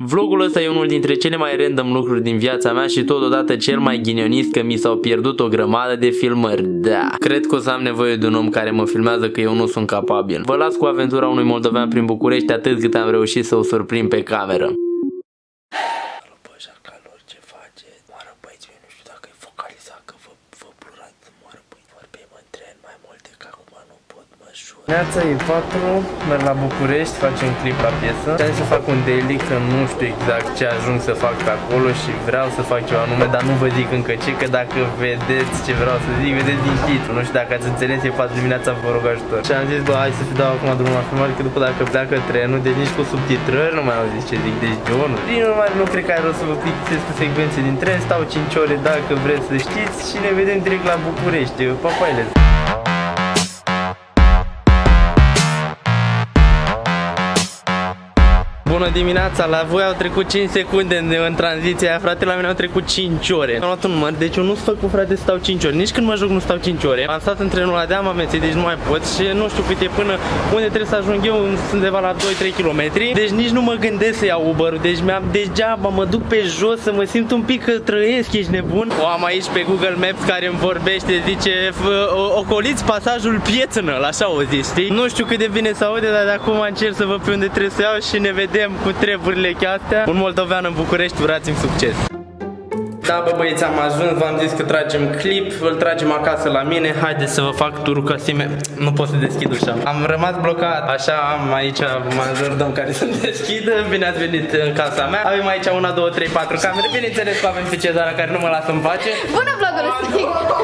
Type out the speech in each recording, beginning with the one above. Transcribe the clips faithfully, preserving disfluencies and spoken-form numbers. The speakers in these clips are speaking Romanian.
Vlogul ăsta e unul dintre cele mai random lucruri din viața mea și totodată cel mai ghinionist, că mi s-au pierdut o grămadă de filmări. Da, cred că o să am nevoie de un om care mă filmează, că eu nu sunt capabil. Vă las cu aventura unui moldovean prin București atât cât am reușit să o surprind pe cameră. Neața, e patru, merg la București, facem clip la piesă. Trebuie să fac un daily, că nu știu exact ce ajung să fac pe acolo și vreau să fac ceva anume, dar nu vă zic încă ce, că dacă vedeți ce vreau să zic, vedeți din titlu. Nu știu dacă ați înțeles, e patru dimineața, vă rog ajutor. Și am zis, bă, hai să-ți dau acum drumul la filmare, că după dacă pleacă trenul, deci nici cu subtitrări nu mai au zis ce zic, deci John. Prin urmare, nu cred că are rost să vă plictisesc cu secvențe din tren, stau cinci ore dacă vreți să știți și ne vedem direct la București. Papaile! Bună dimineața, la voi au trecut cinci secunde în, în tranziția aia, frate, la mine au trecut cinci ore. Am luat un număr, deci eu nu sunt făcut, frate, să stau cinci ore. Nici când mă joc nu stau cinci ore. Am stat în trenul ăla de am amețit, deci nu mai pot și nu știu cât e până unde trebuie să ajung eu, sunt undeva la doi trei kilometri. Deci nici nu mă gândesc să iau Uber-ul, deci mi-am degeaba, mă duc pe jos să mă simt un pic că trăiesc, ești nebun. O am aici pe Google Maps care îmi vorbește, zice, ocoliți pasajul Piețânăl, așa o zis, știi? Nu știu cât de bine se aude, dar de acum încerc să văd pe unde trebuie să iau și ne vedem cu treburile astea. Un moldovean în București, urați-mi succes! Da, bă, băieți, am ajuns, v-am zis că tragem clip, îl tragem acasă la mine. Haideți să vă fac turul căsime. Nu pot să deschid ușa. Am rămas blocat, așa am aici majordom care să deschidă. Bine ați venit în casa mea. Avem aici una, două, trei, patru camere. Bineînțeles că avem pe Cezara care nu mă lasă în pace. Bună, vlogul ăsta!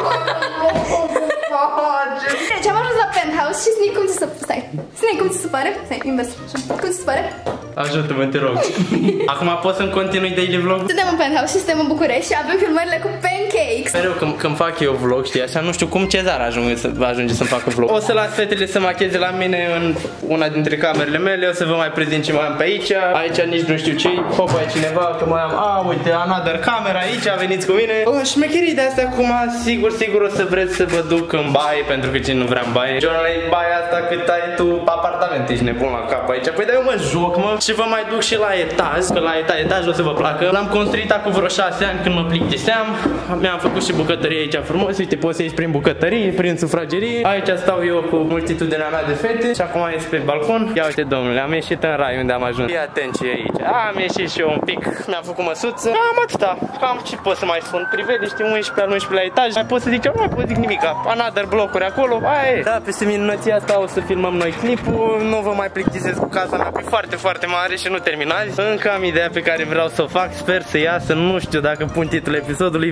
Deci am ajuns la penthouse și Snake, cum ți se pare? Stai, Snake, cum ți se pare? Stai, invers, așa. Cum ți se pare? Ajută-mă, te rog. Acum pot să-mi continui daily vlog? Suntem în penthouse și suntem în București și avem filmările cu pancakes. Mereu când, când fac eu vlog, știi, așa, nu știu cum Cezar ajunge să, ajunge să-mi facă vlog. O să las fetele să macheze la mine în una dintre camerele mele. O să vă mai prezint ce mai am pe aici. Aici nici nu știu ce. Hopa, e cineva, că mai am, a, uite, another camera aici, veniți cu mine. O, șmecherii de astea acum, sigur, sigur o să vreți să vă duc în baie, pentru că cine nu vrea în baie. John, la baia asta cât ai tu apartament, ești nebun la cap aici. Păi da, eu mă joc, mă, și vă mai duc și la etaj, că la etaj, etaj o să vă placă. L-am construit acum vreo șase ani când mă plictiseam. Mi-am făcut și bucătărie aici frumos. Uite, poți să ieși prin bucătărie, prin sufragerie. Aici stau eu cu multitudinea mea de fete și acum ies pe balcon. Ia uite, domnule, am ieșit în rai unde am ajuns. Fii atent ce e aici. Am ieșit și eu un pic, mi-am făcut măsuță. Cam atâta. Cam ce pot să mai spun? Priveliște unsprezece al unsprezecelea etaj. Mai pot să zic, nu mai pot să zic nimic. Another blocuri acolo. Aia e. Da, peste minunăția asta o să filmăm noi clipul. Nu vă mai plictisesc cu casa mea, e foarte, foarte mare și nu terminați. Încă am ideea pe care vreau să o fac. Sper să iasă. Nu știu dacă pun titlul episodului.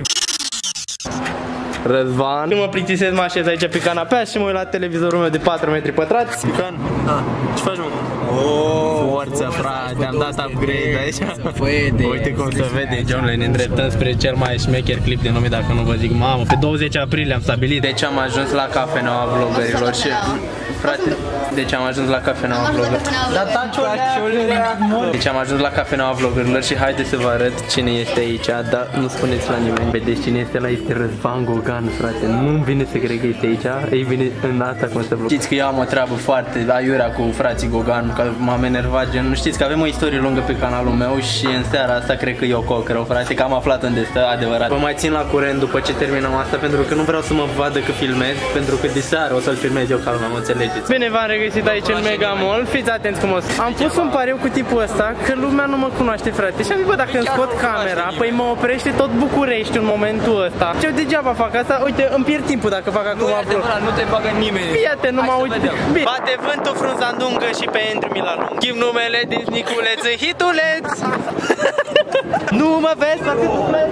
Răzvan. Când mă plictisesc, mă așez aici pe canapea și mă uit la televizorul meu de patru metri pătrați. Pican? Da. Ce faci, mă? Oh, forța, frate, am dat upgrade aici. Uite cum se vede, John, ne îndreptăm spre cel mai șmecher clip de nume, dacă nu vă zic, mamă. Pe douăzeci aprilie am stabilit. Deci am ajuns la cafeneaua vlogărilor și... Frate, deci am ajuns la cafeneaua vlogărilor. Deci am ajuns la cafeneaua vlogărilor și haideți să vă arăt cine este aici, dar nu spuneți la nimeni. Vedeți cine este la, este Răzvan Gogan, frate. Nu-mi vine să cred că este aici. Ei vine în asta cum să vlog. Știți că eu am o treabă foarte aiurea cu frații Gogan, că m-am enervat, gen. Știți că avem o istorie lungă pe canalul meu și în seara asta cred că eu cocrău, frate, că am aflat unde stă, adevărat. Vă mai țin la curent după ce terminăm asta, pentru că nu vreau să mă vadă că filmez, pentru că de seară o să-l filmez eu, calma, mă înțelegeți. Bine, v-am regăsit aici în Mega Mall. Fiți atenți cum o să... Am pus un pariu cu tipul ăsta că lumea nu mă cunoaște, frate. Și am zis, bă, dacă îmi scot camera, păi mă oprește tot București în momentul ăsta. Și eu degeaba fac asta. Uite, îmi pierd timpul dacă fac acum vlog. Nu te bagă nimeni. Fii atent, nu mă uit. Bate vântul frunza lungă și pe Andrew Milanu. Schimb numele din Niculeț în Hituleț. Nu mă vezi, frate, nu pleci.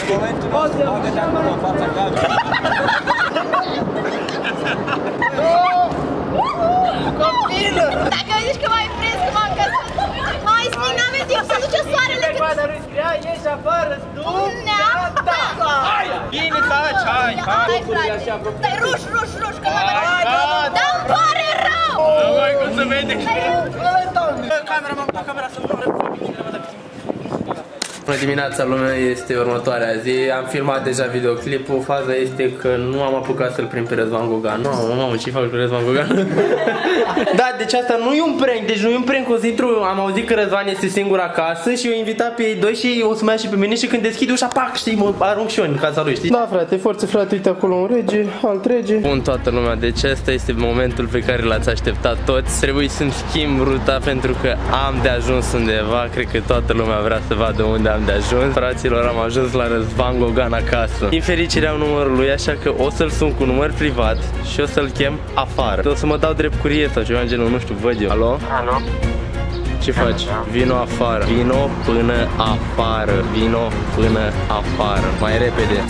Copilă! Dacă zici că mai prins că m-am căsat, mai spune, n-avem timp să duce soarele cât... Dar îi scria, ieși afară, tu! Neapta! Hai! Bine, taci, hai! Hai, frate! Stai, ruș, ruș, ruș, că mă mai... Dar îmi pare rău! Nu mai cum să vede! Camera, m-am pus camera să nu rău. Bună dimineața, lumea, este următoarea zi. Am filmat deja videoclipul. Faza este că nu am apucat să-l prind pe Răzvan Gogan. Nu, no, mamă, ce fac cu Răzvan Gogan? Da, deci asta nu e un prank. Deci nu e un prank. O să intru, am auzit că Răzvan este singur acasă și eu invitat pe ei doi și o să mai ia și pe mine și când deschid ușa, pac, știi, mă arunc și eu în casa lui, știi? Da, frate, forță, frate, uite acolo un rege, alt rege. Bun, toată lumea, deci asta este momentul pe care l-ați așteptat toți. Trebuie să-mi schimb ruta pentru că am de ajuns undeva. Cred că toată lumea vrea să vadă unde am de ajuns. Fraților, am ajuns la Răzvan Gogan acasă. Din fericire am numărul lui, așa că o să-l sun cu număr privat și o să-l chem afară. O să mă dau drept curier sau ceva în genul, nu știu, văd eu. Alo? Alo? Ce faci? Vino afară. Vino până afară. Vino până afară. Mai repede.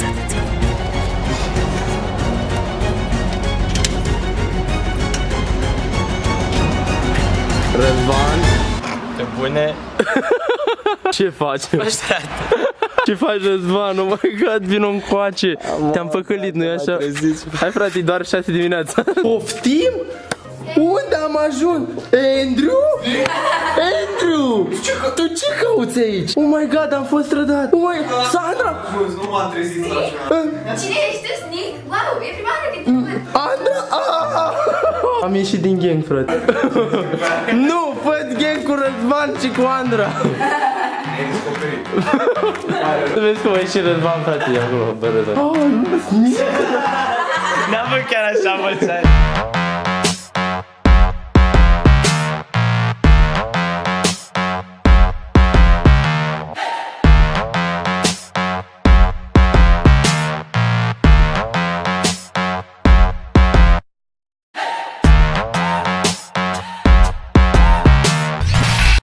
Răzvan. Te bune? Ce faci? Ce faci, Răzvan? Oh my god, vino încoace. Te-am păcălit, nu-i așa? Hai, frate, e doar șase dimineața. Poftim? Unde am ajuns? Andrew? Andrew! Tu ce cauți aici? Oh my god, am fost trădat. Oh my god, Sandra! Nu m-am trezit la așa. Cine ești tu, Sneak? Wow, e prima oară când te văd. Andra! Ah! Am ieșit din gang, frate. Nu, fă-ți gang cu Răzvan și cu Andra. Ne-ai descoperit. Să vezi cum a ieșit Răzvan, frate, e acolo, bă, Răzvan. N-am făcut chiar așa, mă,